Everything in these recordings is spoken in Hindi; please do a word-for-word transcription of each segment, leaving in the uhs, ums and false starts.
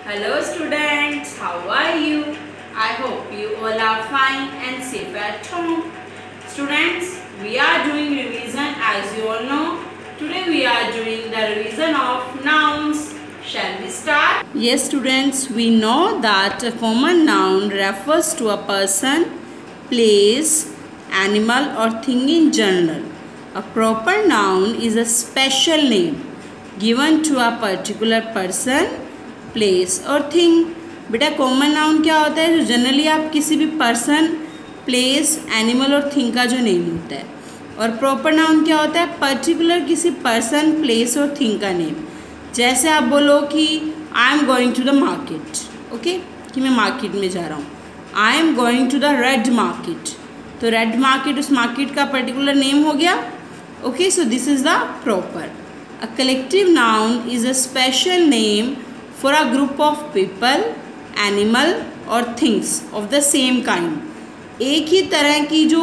Hello students, how are you? I hope you all are fine and safe at home. Students, we are doing revision as you all know. Today we are doing the revision of nouns. Shall we start? Yes students, we know that a common noun refers to a person, place, animal or thing in general. A proper noun is a special name given to a particular person, place और थिंग. बेटा कॉमन नाउन क्या होता है? जो जनरली आप किसी भी पर्सन, प्लेस, एनिमल और थिंग का जो नेम होता है. और प्रॉपर नाउन क्या होता है? पर्टिकुलर किसी पर्सन, प्लेस और थिंग का नेम. जैसे आप बोलो कि I am going to the market, okay, कि मैं मार्केट में जा रहा हूँ. I am going to the red market, तो रेड मार्केट उस मार्केट का पर्टिकुलर नेम हो गया. Okay, so this is the proper. A collective noun is a special name for a group of people, animal or things of the same kind. एक ही तरह की जो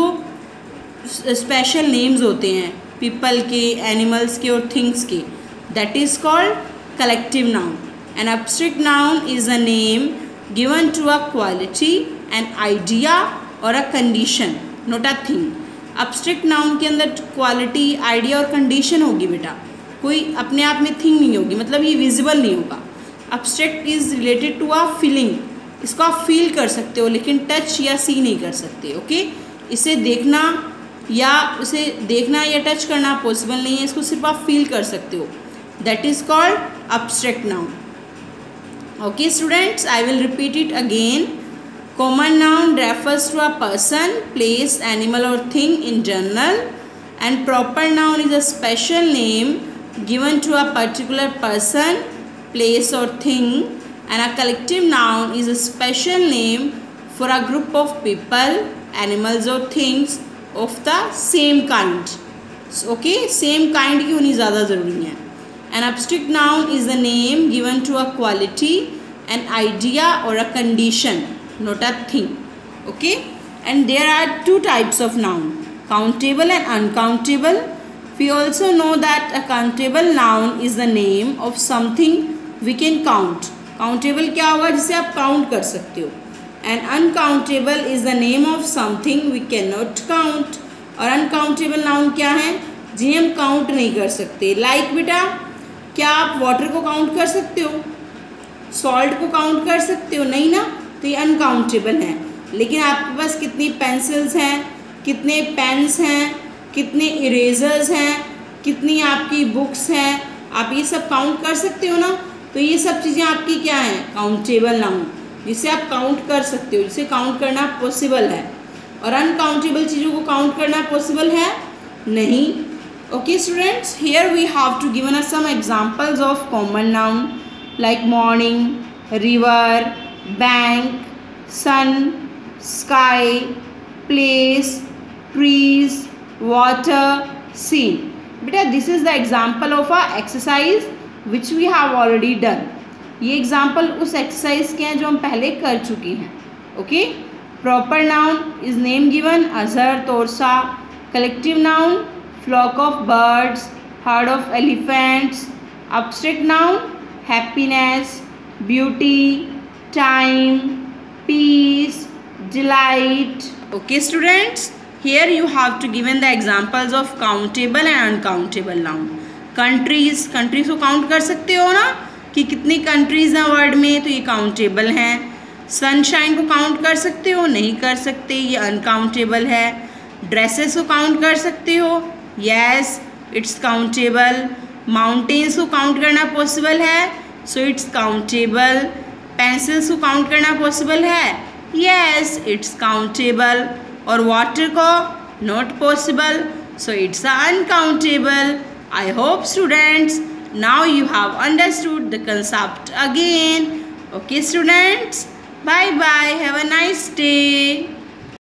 स्पेशल नेम्स होते हैं पीपल के, एनिमल्स के और थिंग्स के, that is called collective noun. An abstract noun is a name given to a quality, an idea or a condition, not a thing. abstract noun के अंदर क्वालिटी, आइडिया और कंडीशन होगी बेटा, कोई अपने आप में थिंग नहीं होगी, मतलब ये विजिबल नहीं होगा. Abstract is related to a feeling. इसको आप फील कर सकते हो लेकिन टच या सी नहीं कर सकते. ओके, इसे देखना या उसे देखना या टच करना पॉसिबल नहीं है, इसको सिर्फ आप फील कर सकते हो. That is called abstract noun. Okay students, I will repeat it again. Common noun refers to a person, place, animal और thing in general. And proper noun is a special name given to a particular person, place or thing. And a collective noun is a special name for a group of people, animals or things of the same kind. So, okay, same kind की होनी ज़्यादा ज़रूरी है. An abstract noun is a name given to a quality, an idea or a condition, not a thing. Okay, and there are two types of noun, countable and uncountable. We also know that a countable noun is the name of something we can count. Countable क्या होगा? जिसे आप काउंट कर सकते हो. And uncountable is the name of something we can not count. और अनकाउंटेबल नाउन क्या है? जिन्हें हम काउंट नहीं कर सकते. लाइक like बेटा, क्या आप वाटर को काउंट कर सकते हो? सॉल्ट को काउंट कर सकते हो? नहीं ना, तो ये अनकाउंटेबल हैं. लेकिन आपके पास कितनी पेंसिल्स हैं, कितने पेन्स हैं, कितने इरेजर्स हैं, कितनी आपकी बुक्स हैं, आप ये सब काउंट कर सकते हो ना. तो ये सब चीज़ें आपकी क्या हैं? काउंटेबल नाउन, जिसे आप काउंट कर सकते हो, जिसे काउंट करना पॉसिबल है. और अनकाउंटेबल चीज़ों को काउंट करना पॉसिबल है नहीं. Okay students, here we have to given us some examples of common noun like morning, river, bank, sun, sky, place, trees, water, sea. बेटा this is the example of a exercise which we have already done. ये एग्जाम्पल उस एक्सरसाइज के हैं जो हम पहले कर चुके हैं. Okay, proper noun is name given Azhar, Torsa. Collective noun flock of birds, herd of elephants. abstract noun happiness, beauty, time, peace, delight. Okay students, here you have to given the examples of countable and uncountable noun. countries, countries को काउंट कर सकते हो ना कि कितनी कंट्रीज हैं वर्ल्ड में, तो ये काउंटेबल हैं. सनशाइन को काउंट कर सकते हो? नहीं कर सकते, ये अनकाउंटेबल है. ड्रेसेस को काउंट कर सकते हो? Yes, it's countable. माउंटेन्स को काउंट करना पॉसिबल है, सो इट्स काउंटेबल. पेंसिल्स को काउंट करना पॉसिबल है? Yes, it's countable. और वाटर को not possible, so it's uncountable. I hope students now you have understood the concept again. Okay students, bye bye, have a nice day.